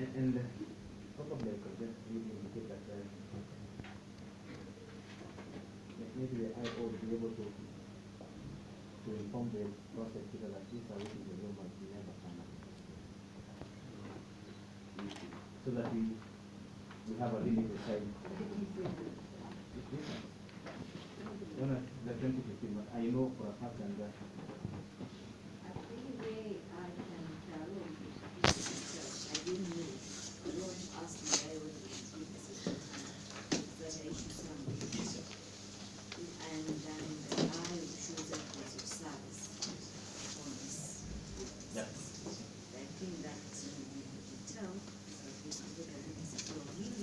And probably I could just really indicate that maybe the IO will be able to inform the prosecutor that this is which is the room but we never come up. So that we have a limited time. No, no, the 2015, but I know for a fact and that. I think they are